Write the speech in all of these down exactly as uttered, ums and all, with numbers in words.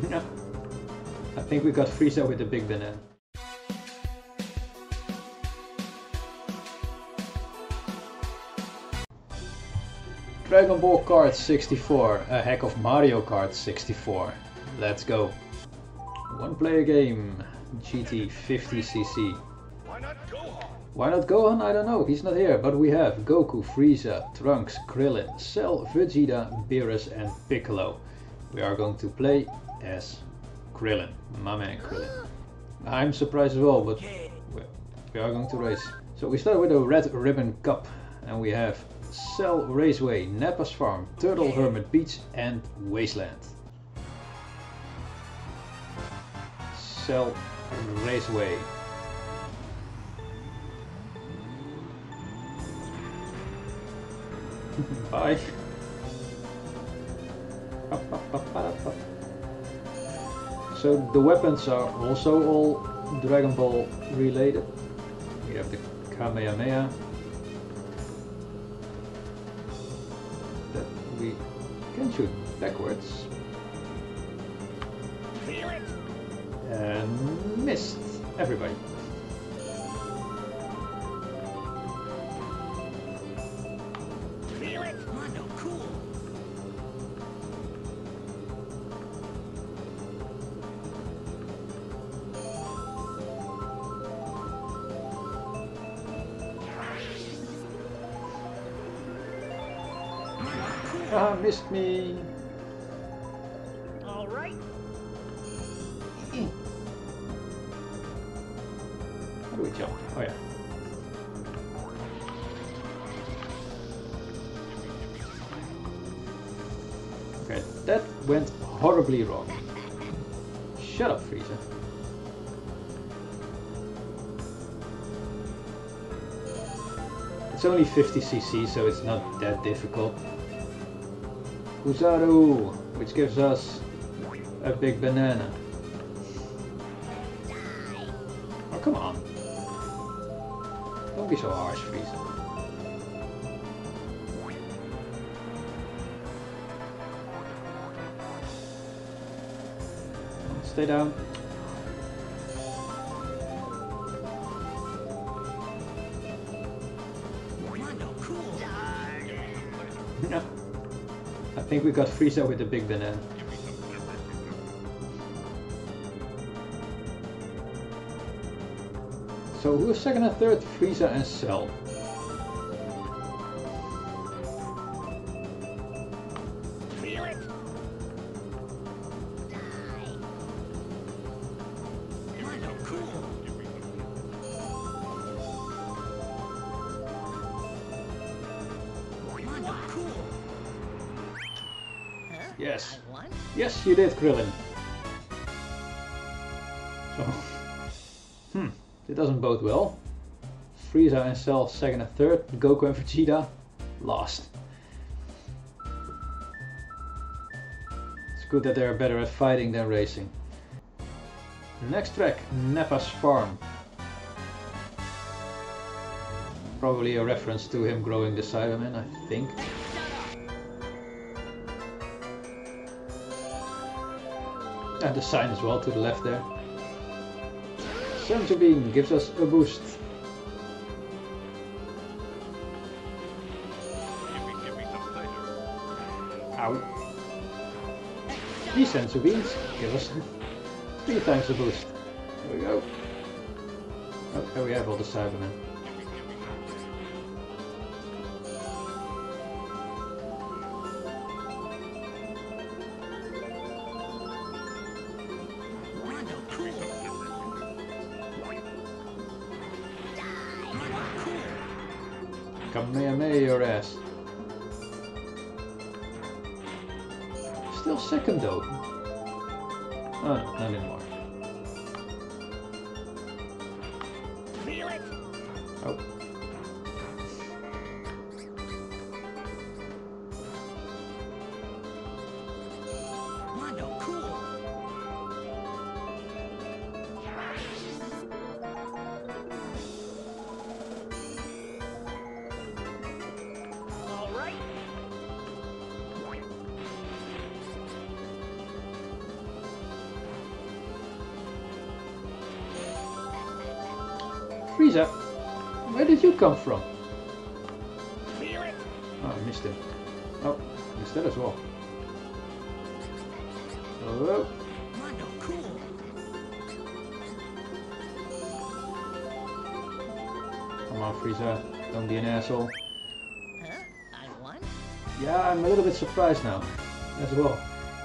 No. I think we got Frieza with the big banana. Dragon Ball Kart sixty-four, a hack of Mario Kart sixty-four. Let's go. One player game, G T fifty C C. Why not Gohan? Why not Gohan? I don't know, he's not here, but we have Goku, Frieza, Trunks, Krillin, Cell, Vegeta, Beerus and Piccolo. We are going to play as Krillin, my man Krillin. I'm surprised as well, but we are going to race. So we start with a Red Ribbon Cup and we have Cell Raceway, Nappa's Farm, Turtle Hermit Beach and Wasteland. Cell Raceway. Bye. So the weapons are also all Dragon Ball related. We have the Kamehameha that we can shoot backwards. And missed everybody. Ah, missed me. All right. How do we jump? Oh yeah. Okay, that went horribly wrong. Shut up, Frieza. It's only fifty C C, so it's not that difficult. Kuzaru, which gives us a big banana. Oh, come on. Don't be so harsh, Frieza. Stay down. No. I think we got Frieza with the big banana. So who's second and third? Frieza and Cell. Yes. Yes, you did, Krillin. So, hmm, it doesn't bode well. Frieza and Cell second and third, Goku and Vegeta last. It's good that they're better at fighting than racing. Next track, Nappa's Farm. Probably a reference to him growing the Cybermen, I think. And the sign as well to the left there. Sensor Beam gives us a boost. Ow. These sensor beams give us three times the boost. There we go. Oh, there we have all the Cybermen. Kamehameha your ass. Still second though. Oh no, not anymore. Oh. Frieza! Where did you come from? Oh, I missed him. Oh, missed that as well. Oh. Come on, Frieza. Don't be an asshole. Huh? I won? Yeah, I'm a little bit surprised now. As well.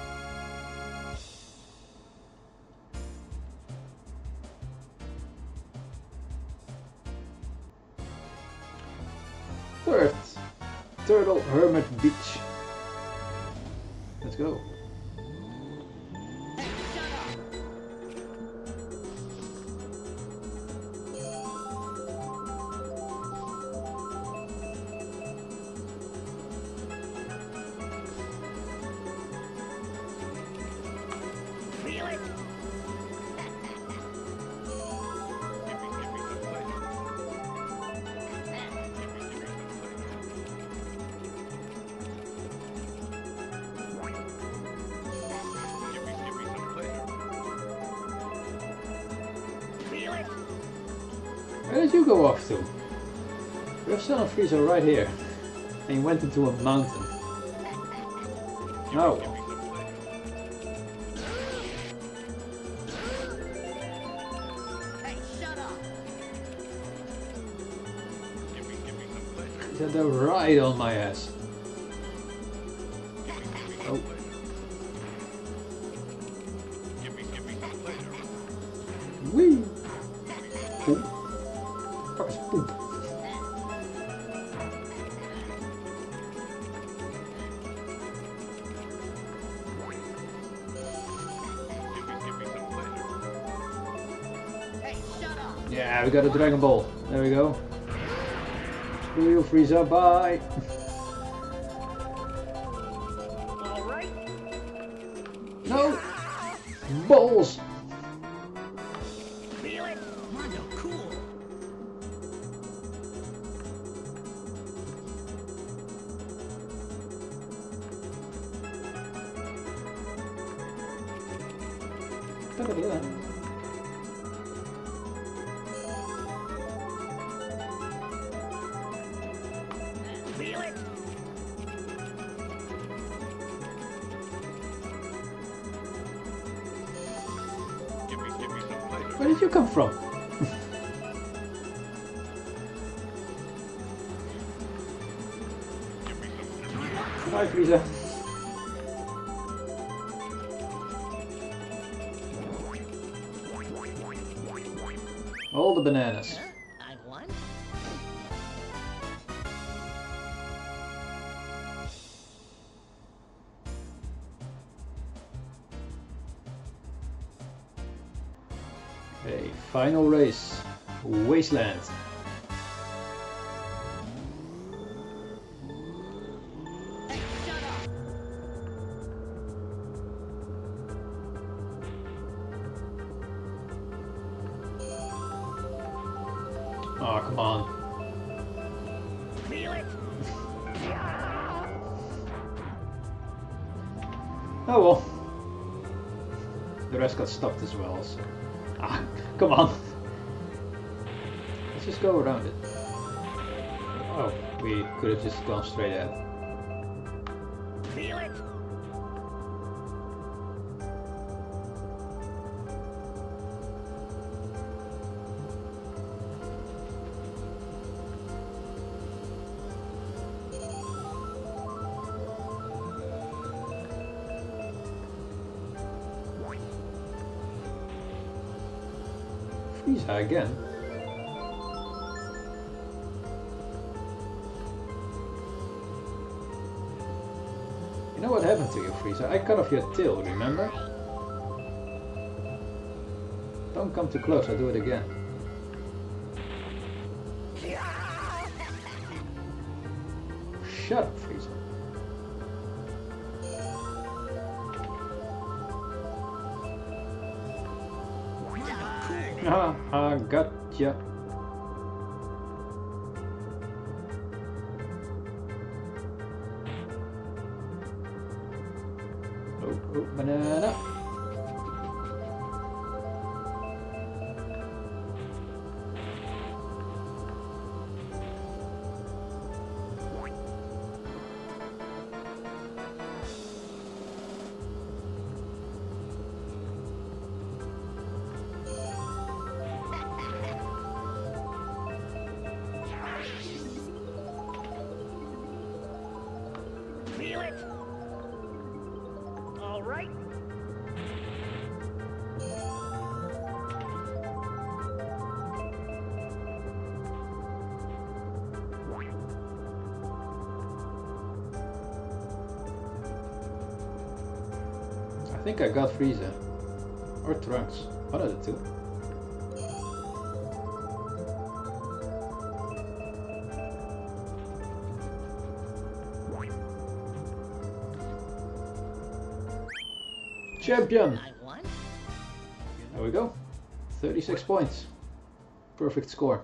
Third. Turtle Hermit Beach. Let's go. Where did you go off to? We have Son of Frieza right here. And he went into a mountain. No. Hey, shut up! He had a ride on my ass. Oh. Whee! Boom. Fuck is boom. Hey, shut up! Yeah, we got a Dragon Ball. There we go. Screw you, Frieza. Bye. All right. No! Balls! Feel it? Mondo, cool. Feel it? Where did you come from? Hi, Frieza. All the bananas. Huh? I won? Okay, final race. Wasteland. Hey, shut up! Oh, come on. Feel it? Oh well. The rest got stopped as well, so... Ah, come on. Let's just go around it. Oh, we could have just gone straight ahead. Feel it? Frieza again. You know what happened to you, Frieza? I cut off your tail, remember? Don't come too close, I'll do it again. Shut up, Frieza. Ah, I gotcha. Oh, oh, banana. right? I think I got Frieza. Or Trunks. One of the two. Champion! I won. There we go. thirty-six points. Perfect score.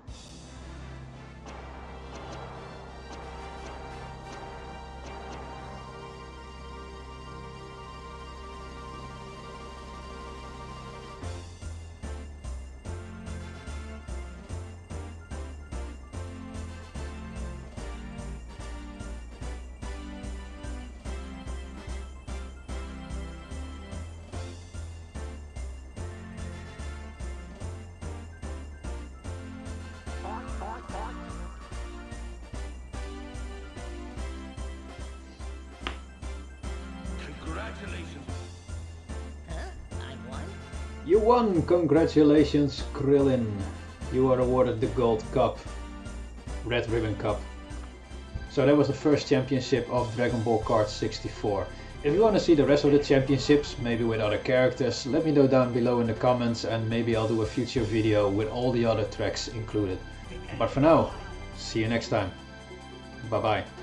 Congratulations. Huh? I won? You won! Congratulations, Krillin. You are awarded the Gold Cup. Red Ribbon Cup. So that was the first championship of Dragon Ball Kart sixty-four. If you want to see the rest of the championships, maybe with other characters, let me know down below in the comments and maybe I'll do a future video with all the other tracks included. But for now, see you next time. Bye bye.